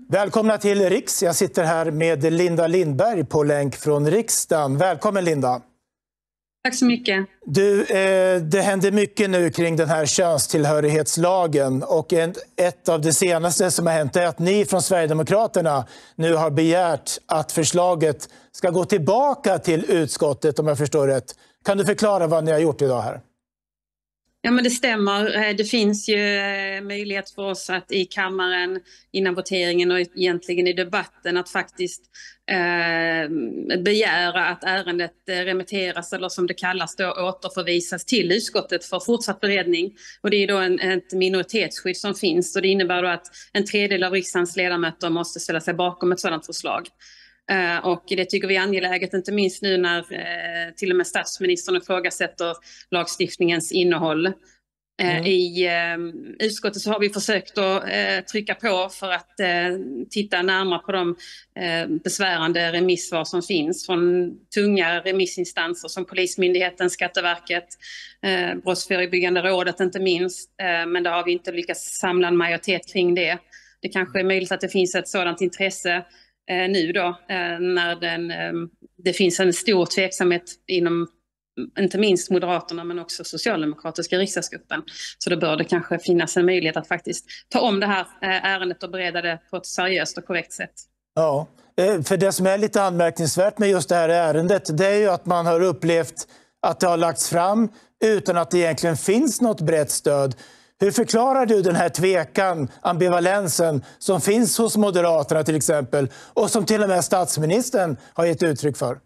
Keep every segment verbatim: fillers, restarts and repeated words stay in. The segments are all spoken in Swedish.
Välkomna till Riks. Jag sitter här med Linda Lindberg på länk från riksdagen. Välkommen Linda. Tack så mycket. Du, eh, det händer mycket nu kring den här könstillhörighetslagen och en, ett av det senaste som har hänt är att ni från Sverigedemokraterna nu har begärt att förslaget ska gå tillbaka till utskottet, om jag förstår rätt. Kan du förklara vad ni har gjort idag här? Ja, men det stämmer. Det finns ju möjlighet för oss att i kammaren innan voteringen och egentligen i debatten att faktiskt eh, begära att ärendet remitteras eller som det kallas då återförvisas till utskottet för fortsatt beredning. Och det är då en, ett minoritetsskydd som finns och det innebär då att en tredjedel av riksdagens ledamöter måste ställa sig bakom ett sådant förslag. Uh, och det tycker vi är angeläget, inte minst nu när uh, till och med statsministern ifrågasätter lagstiftningens innehåll. Uh, mm. I uh, utskottet så har vi försökt att uh, trycka på för att uh, titta närmare på de uh, besvärande remissvar som finns från tunga remissinstanser som Polismyndigheten, Skatteverket, uh, Brottsförebyggande rådet inte minst. Uh, men där har vi inte lyckats samla en majoritet kring det. Det kanske är möjligt att det finns ett sådant intresse Eh, nu då, eh, när den, eh, det finns en stor tveksamhet inom inte minst Moderaterna men också Socialdemokratiska riksdagsgruppen. Så då bör det kanske finnas en möjlighet att faktiskt ta om det här eh, ärendet och bereda det på ett seriöst och korrekt sätt. Ja, för det som är lite anmärkningsvärt med just det här ärendet, det är ju att man har upplevt att det har lagts fram utan att det egentligen finns något brett stöd. Hur förklarar du den här tvekan, ambivalensen som finns hos Moderaterna till exempel och som till och med statsministern har gett uttryck för?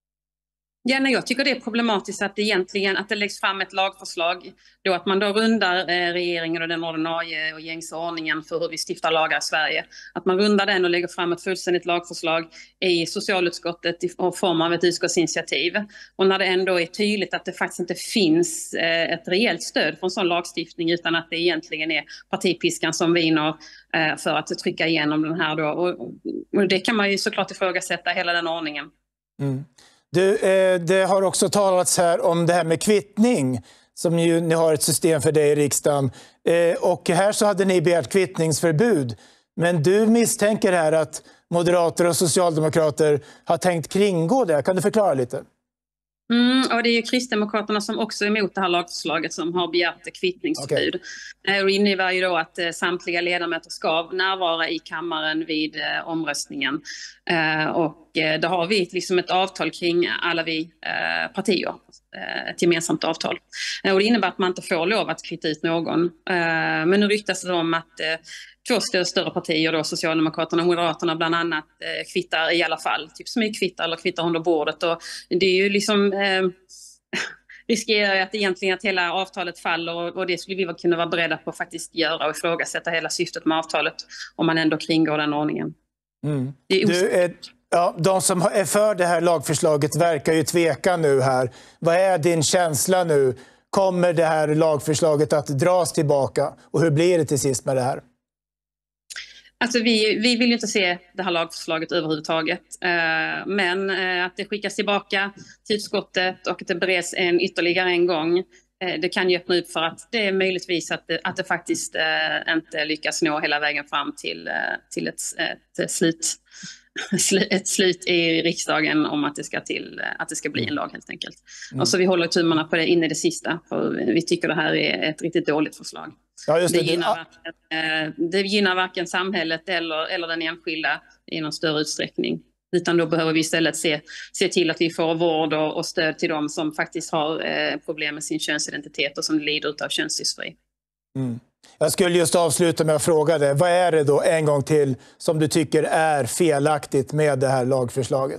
Ja, nej, jag tycker det är problematiskt att det egentligen att det läggs fram ett lagförslag då att man då rundar eh, regeringen och den ordinarie och gängse ordningen för hur vi stiftar lagar i Sverige. Att man rundar den och lägger fram ett fullständigt lagförslag i socialutskottet i form av ett utskottsinitiativ. Och när det ändå är tydligt att det faktiskt inte finns eh, ett rejält stöd för en sån lagstiftning utan att det egentligen är partipiskan som vinner eh, för att trycka igenom den här då. Och, och det kan man ju såklart ifrågasätta hela den ordningen. Mm. Du, eh, det har också talats här om det här med kvittning som ju, ni har ett system för det i riksdagen. Eh, och här så hade ni begärt kvittningsförbud. Men du misstänker här att moderater och socialdemokrater har tänkt kringgå det. Kan du förklara lite? Mm, och det är ju Kristdemokraterna som också är emot det här lagförslaget som har begärt kvittningsförbud. Okay. Och det innebär ju då att eh, samtliga ledamöter ska närvara i kammaren vid eh, omröstningen. Eh, och eh, då har vi liksom ett avtal kring alla vi eh, partier, eh, ett gemensamt avtal. Eh, och det innebär att man inte får lov att kvitta ut någon. Eh, men nu ryktas det om att eh, två större partier, då, Socialdemokraterna och Moderaterna bland annat, eh, kvittar i alla fall. Typ smygkvittar eller kvittar under bordet. Och det är ju liksom... Eh, riskerar att egentligen att hela avtalet faller och, och det skulle vi kunna vara beredda på att faktiskt göra och ifrågasätta hela syftet med avtalet om man ändå kringgår den ordningen. Mm. Det är du, är, ja, de som är för det här lagförslaget verkar ju tveka nu här. Vad är din känsla nu? Kommer det här lagförslaget att dras tillbaka? Och hur blir det till sist med det här? Alltså vi, vi vill ju inte se det här lagförslaget överhuvudtaget. Eh, men eh, att det skickas tillbaka till utskottet och att det bereds en ytterligare en gång. Eh, det kan ju öppna upp för att det är möjligtvis att det, att det faktiskt eh, inte lyckas nå hela vägen fram till, eh, till ett, ett, slut, ett slut i riksdagen om att det ska, till, att det ska bli en lag helt enkelt. Mm. Och så vi håller tummarna på det in i det sista för vi tycker det här är ett riktigt dåligt förslag. Ja, just det. Det, gynnar varken, det gynnar varken samhället eller, eller den enskilda i någon större utsträckning. Utan då behöver vi istället se, se till att vi får vård och, och stöd till dem som faktiskt har eh, problem med sin könsidentitet och som lider av könsdysfori. Mm. Jag skulle just avsluta med att fråga dig, vad är det då en gång till som du tycker är felaktigt med det här lagförslaget?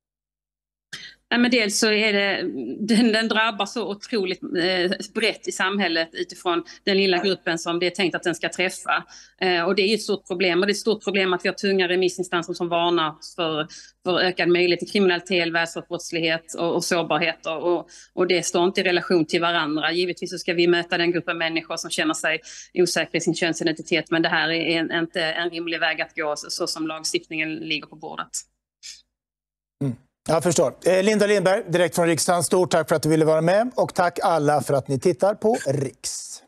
Nej, men dels så är det, den, den drabbar så otroligt eh, brett i samhället utifrån den lilla gruppen som det är tänkt att den ska träffa. Eh, och det är ett stort problem. Och det är ett stort problem att vi har tunga remissinstanser som varnar för, för ökad möjlighet till kriminalitet, välfärdsbrottslighet och, och sårbarheter. Och, och det står inte i relation till varandra. Givetvis så ska vi möta den gruppen människor som känner sig osäkra i sin könsidentitet. Men det här är en, inte en rimlig väg att gå så, så som lagstiftningen ligger på bordet. Mm. Jag förstår. Eh, Linda Lindberg, direkt från riksdagen. Stort tack för att du ville vara med och tack alla för att ni tittar på Riks.